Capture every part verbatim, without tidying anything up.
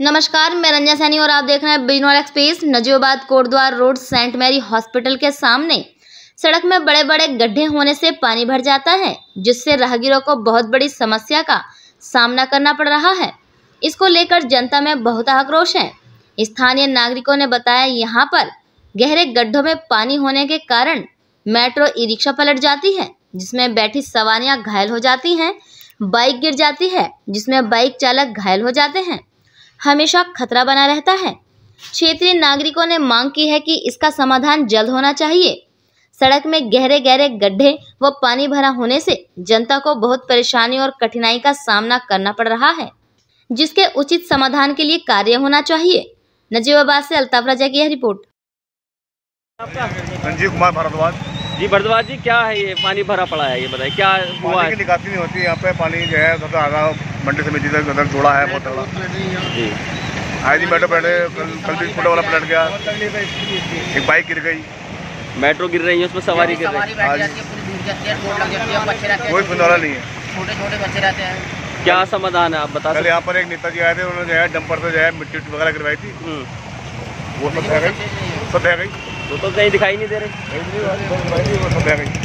नमस्कार, मैं रंजना सैनी और आप देख रहे हैं Bijnor express. Najibabad Kotdwar road saint Mary hospital के सामने सड़क में बड़े बड़े गड्ढे होने से पानी भर जाता है, जिससे राहगीरों को बहुत बड़ी समस्या का सामना करना पड़ रहा है। इसको लेकर जनता में बहुत आक्रोश है। स्थानीय नागरिकों ने बताया, यहाँ पर गहरे गड्ढों में पानी होने के कारण मेट्रो ई रिक्शा पलट जाती है, जिसमें बैठी सवारियां घायल हो जाती हैं। बाइक गिर जाती है, जिसमें बाइक चालक घायल हो जाते हैं। हमेशा खतरा बना रहता है। क्षेत्रीय नागरिकों ने मांग की है कि इसका समाधान जल्द होना चाहिए। सड़क में गहरे गहरे गड्ढे व पानी भरा होने से जनता को बहुत परेशानी और कठिनाई का सामना करना पड़ रहा है, जिसके उचित समाधान के लिए कार्य होना चाहिए। नजीबाबाद से अल्ताफ राजा की यह रिपोर्ट। संजीव कुमार भारद्वाज। जी भारद्वाज जी, क्या है ये पानी भरा पड़ा है, ये बताइए क्या हुआ है? की निकासी नहीं होती यहाँ पे। पानी जो है उधर आधा मंडी समिति तक उधर जोड़ा है बहुत बड़ा जी। आज ही मेट्रो पलटे, कल कल भी फुट वाला पलट गया, एक बाइक गिर गई। मेट्रो गिर रही है, उसमें सवारी गिर रही है, कोई सुनने वाला नहीं है। छोटे छोटे बच्चे रहते हैं। क्या समाधान है आप बता कल सकते? यहाँ पर एक नेताजी आए थे, उन्होंने जो है डंपर से जो है मिट्टी वगैरह गिरवाई थी, वो सब बह गई, सब बह गई। वो तो कहीं दिखाई नहीं दे रही, वो सब बह गई।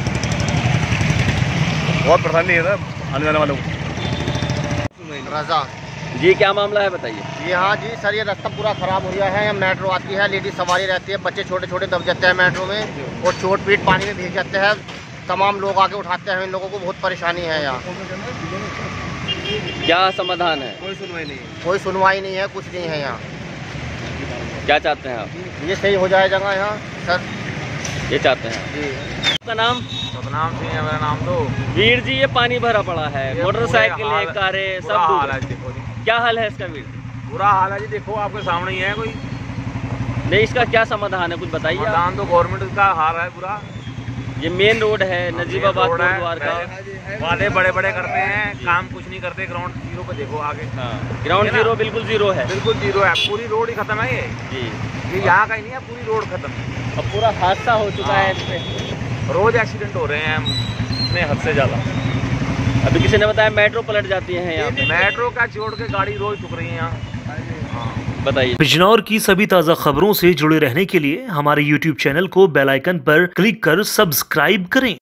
बहुत परेशानी है ना आने जाने वालों को। रजा जी, क्या मामला है बताइए? जी हाँ जी सर, ये रास्ता पूरा खराब हो गया है। यहाँ मेट्रो आती है, लेडीज सवारी रहती है, बच्चे छोटे छोटे दब जाते हैं मेट्रो में और चोट पीट पानी में भीग जाते हैं। तमाम लोग आके उठाते हैं, इन लोगों को बहुत परेशानी है। यहाँ क्या समाधान है? कोई सुनवाई नहीं है, कोई सुनवाई नहीं है, कुछ नहीं है। यहाँ क्या चाहते हैं आप? ये सही हो जाए जगह यहाँ सर, ये चाहते हैं जी। आपका नाम? नाम सिंह है मेरा नाम। तो वीर जी, ये पानी भरा पड़ा है, मोटरसाइकिल कारें सब हाल है। डूब- देखो जी, क्या हाल है इसका वीर? बुरा हाल है जी। देखो आपके सामने ही है। कोई नहीं, इसका क्या समाधान है कुछ बताइए आप। समाधान तो गवर्नमेंट का हाल है पूरा। ये मेन रोड है नजीबाबाद रोड है, कोटद्वार का। वादे बड़े बड़े करते हैं, काम कुछ नहीं करते। ग्राउंड जीरो पे देखो आगे। हाँ, ग्राउंड जीरो बिल्कुल जीरो है। बिल्कुल जीरो है, पूरी रोड ही खत्म है। ये जी, ये यहाँ का ही नहीं है, पूरी रोड खत्म है। अब पूरा हादसा हो चुका है इस पे। रोज एक्सीडेंट हो रहे हैं इतने हद से ज्यादा। अभी किसी ने बताया मेट्रो पलट जाती है यहाँ पे। मेट्रो का छोड़ के गाड़ी रोज ठुक रही है यहाँ। बताइए। बिजनौर की सभी ताज़ा खबरों से जुड़े रहने के लिए हमारे यूट्यूब चैनल को बेल आइकन पर क्लिक कर सब्सक्राइब करें।